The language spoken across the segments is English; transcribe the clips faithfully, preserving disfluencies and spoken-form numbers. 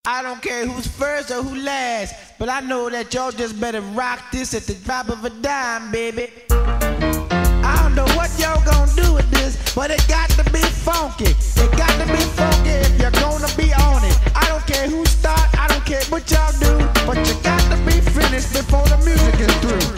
I don't care who's first or who last, but I know that y'all just better rock this at the drop of a dime, baby. I don't know what y'all gonna do with this, but it got to be funky. It got to be funky if you're gonna be on it. I don't care who start, I don't care what y'all do, but you got to be finished before the music is through.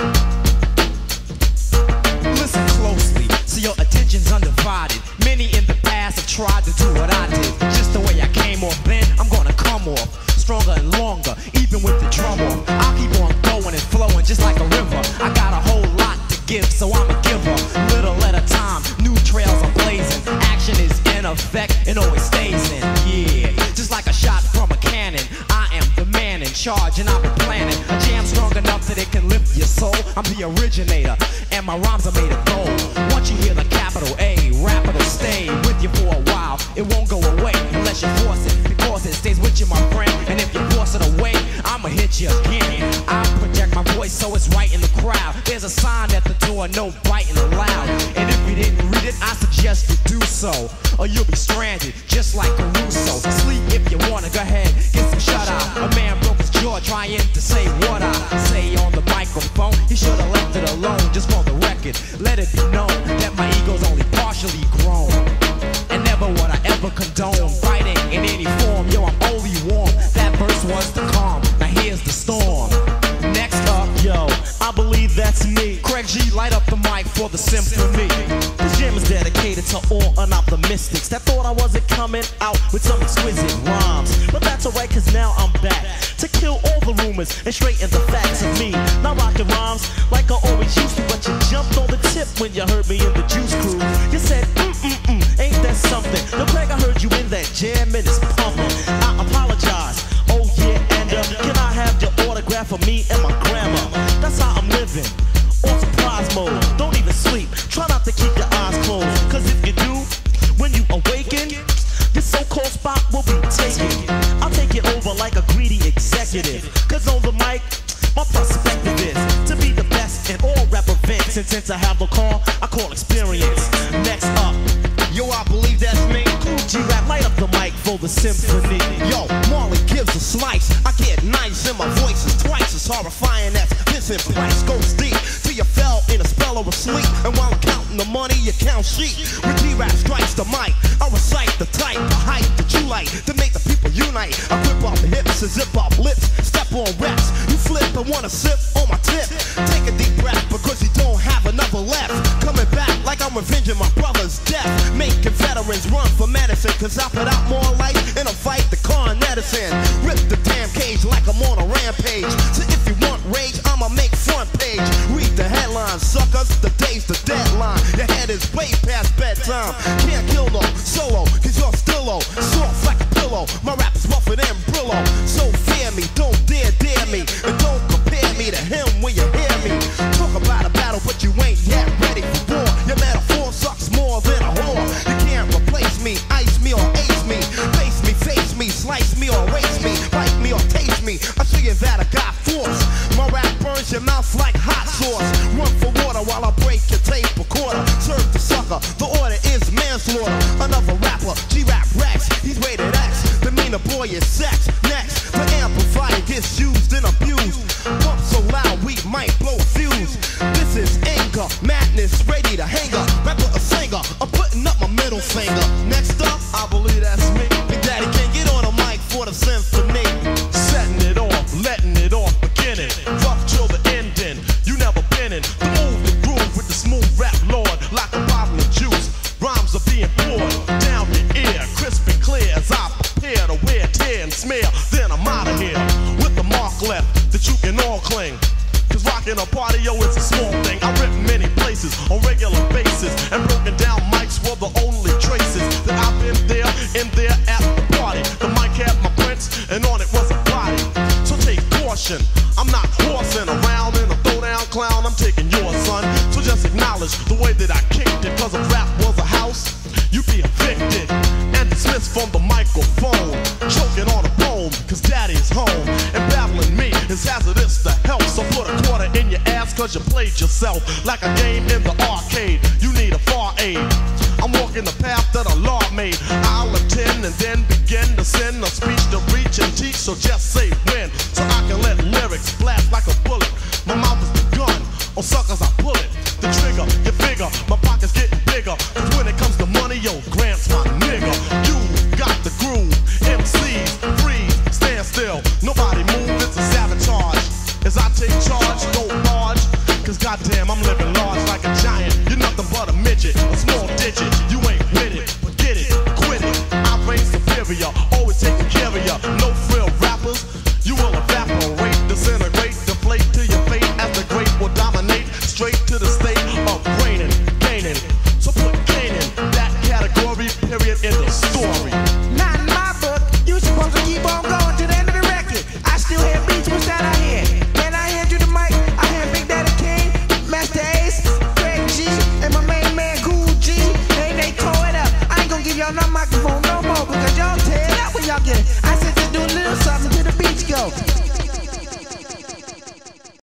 Listen closely, so your attention's undivided. Many in the past have tried to do what I did. Just the way I came off then, I'm gonna come off stronger and longer, even with the drum off. I'll keep on going and flowing just like a river. I got a whole lot to give, so I'm a giver. Little at a time, new trails are blazing. Action is in effect and always stays in. Yeah, just like a shot from a cannon. I am the man in charge and I've been planning a jam strong enough that it can lift your soul. I'm the originator and my rhymes are made of gold. Once you hear the capital A, rap it'll stay with you for a while. It won't go away unless you force it, because it stays with you, my friend. And if you force it away, I'ma hit you again. I project my voice so it's right in the crowd. There's a sign at the door, no biting allowed. And if you didn't read it, I suggest you do so, or you'll be stranded just like Caruso. Sleep if you wanna, go ahead, get some shut eye. A man broke his jaw trying to say what I say on the microphone. He should've left it alone, just for the record. Let it be known that my ego's only partially grown, and never would I ever condone fighting in any form. Yo, I'm only warm. That verse was the calm. Now here's the storm. Next up, yo, I believe that's me. Craig G, light up the mic for the symphony. This jam is dedicated to all unoptimistics that thought I wasn't coming out with some exquisite rhymes. But that's alright, cause now I'm back to kill all the rumors and straighten the facts of me. Now rockin' rhymes like I always used to, but you jumped on the tip when you heard me in the Juice Crew. You said, mm-mm-mm, ain't that something? Yo, Craig, I heard you in that jam and it's pumping. I apologize, oh yeah, and uh, can I have your autograph for me and my grandma? That's how I'm living, on surprise mode. Don't even sleep, try not to keep your eyes closed, cause if you do, when you awaken, this so-called spot will be taken. I'll take it over like a greedy executive, cause on the mic, my perspective is to be the best in all rap events. And since I have a car, I call experience. Next up, yo, I believe that's me. Cool G-Rap, light up the mic for the symphony. Yo, Marley gives a slice. I get nice and my voice is twice as horrifying as Vincent Price goes deep till you fell in a spell of sleep. And while I'm counting the money, you count sheep. When G-Rap strikes the mic, I recite the type of hype that you like to make the people unite. I whip off the hips and zip off lips, step on reps. You flip and wanna sip on my tip. Take a deep breath because you don't have another left. Coming back like I'm revenging my brother's death. Making veterans run for medicine, cause I put out more life in a fight than Con Edison. Rip the damn cage like I'm on a rampage. So if you want rage, I'ma make front page. Read the headlines, suckers, the day's the deadline. Your head is way past bedtime. Can't kill no solo, cause you're still low. Soft like a pillow, my rap is rougher than Brillo. So fear me, don't dare dare me, and don't compare me to him when you hear me. Talk about a battle, but you ain't yet ready for war. Your metaphor sucks more than a whore. You can't replace me, ice me or ace me. Face me, face me, slice me or race me. Bite me or taste me, I show you that I got force. My rap burns your mouth like hot sauce. Run for water while I break your tape recorder. Serve the sucker, the order is manslaughter. Another rapper, G-Rap Rex, he's rated X. The meaner boy is sex. Next, the amplifier gets used and abused. Pump so loud we might blow a fuse. This is anger, madness, ready to hang up. Rapper a singer, I'm putting up my middle finger. Next up, I believe that's me. Big Daddy can't get on a mic for the symphony. setting it off, letting it off, beginning. Rough till the ending, you never been in. The move, the groove with the smooth rap lord. Like a bottle of juice, rhymes are being poured down your ear, crisp and clear as I prepare to wear, tear and smear. Then I'm out of here with the mark left that you can all cling. Cause rockin' a party, yo, it's a small thing. I rip many places on regular basis, and broken down mics were the only traces that I've been there, in there at the party. The mic had my prints, and on it was a body. So take caution, I'm not horsing around in a throwdown clown. I'm taking yours, son. So just acknowledge the way that I kicked it. Cause if rap was a house, you'd be evicted and dismissed from the microphone. Choking on a bone, cause daddy's home. And battling me is hazardous to health. So put a quarter in your ass cause you played yourself. Like a game in the arcade, you need a far aid. I'm walking the path that a law made. I'll attend and then begin to send a speech to reach and teach, so just say when, so I can let lyrics blast like a bullet. My mouth is the gun, on suckers I pull it. The trigger, you figure, my pocket's getting bigger. Cause when it comes to money, yo, Grant's my nigga. You got the groove, M Cs, freeze, stand still. Nobody move, it's a sabotage. As I take charge, go large. Cause goddamn, I'm living large like a giant. You're nothing but a midget, a small digit. You ain't with it, forget it, quit it. I reign superior, always taking care of ya. No frill rappers, you will evaporate, disintegrate, deflate to your fate as the great will dominate. Straight to the state of reigning, gaining. So put Kane in that category, period, in the story. Not in my book. You supposed to keep on going to the end of the record. I still hear beats. What's that I hear? When I hand you the mic, I hear Big Daddy King, Master Ace, Greg G, and my main man Cool G. Hey, they tore it up. I ain't gonna give y'all no microphone no more because y'all tear it up when y'all get it. I said to do a little something till the beats go.